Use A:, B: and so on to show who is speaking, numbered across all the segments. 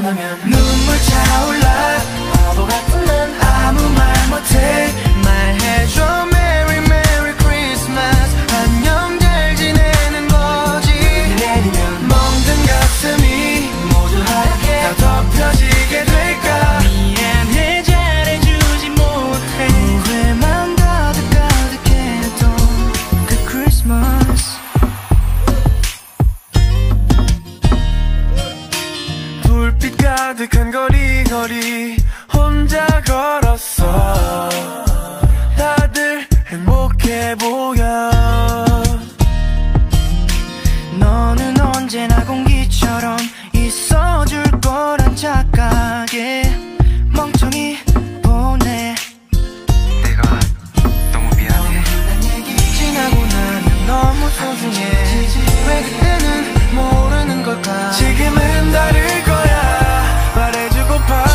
A: 만나면 눈물 차올라 바보 같은 난 아무 말 못해 말해줘 Merry Merry Christmas 안녕 잘 지내는 거지 내리면 멍든 가슴이 모두 하얗게 다 덮여지게 될까 미안해 잘해주지 못해 후회만 가득가득했던 그 크리스마스 불빛 가득한 거리거리 혼자 걸었어 다들 행복해 보여 너는 언제나 공기처럼 있어줄 거란 착각에 멍청이 보내
B: 내가 너무 미안해
A: 지나고 나면 너무 소중해 왜 그때는 모르는 걸까 지금은 다를 거야 말해주고파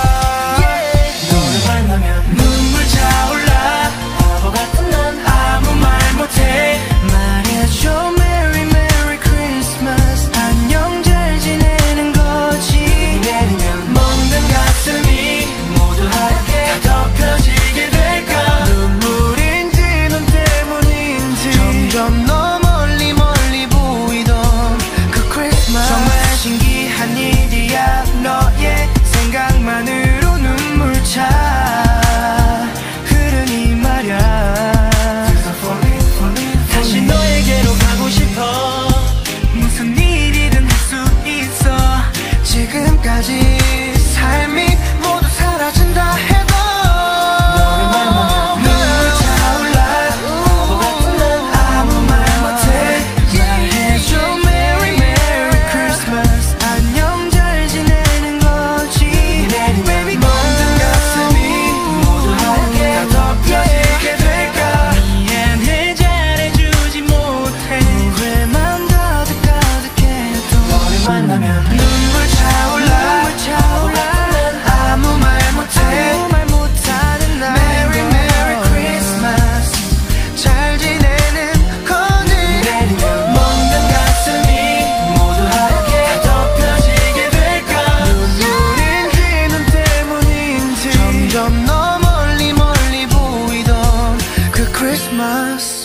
A: 너를 만나면 눈물 차올라 바보 같은 난 아무 말 못해 말해줘 Merry Merry Christmas 안녕 잘 지내는 거지 내리면 멍든 가슴이 모두 하얗게 다 덮여지게 될까 눈물인지 눈 때문인지 점점 너 멀리 멀리 보이던 그 크리스마스 정말 신기한 일이야 너의 생각만으로 눈물 차 흐르니 말야 다시 너에게로 가고 싶어 무슨 일이든 할 수 있어 지금까지 삶이 모두 사라진다 해도 너를 만나면 눈물 차올라 바보 같은 난 아무 말 못해 말해줘 Merry Merry Christmas 안녕 잘 지내는 거지 Baby 멍든 가슴이 모두 하얗게 다 덮여지게 될까 미안해 잘해주지 못해 후회만 가득가득해도 너를 만나면 눈물 차올라 바보 같은 난 아무 말 못하는 날 Merry Merry Christmas 잘 지내는 거지 내리면 멍든 가슴이 모두 하얗게 다 덮여지게 될까 눈물인지 눈 때문인지 점점 너 멀리 멀리 보이던 그 크리스마스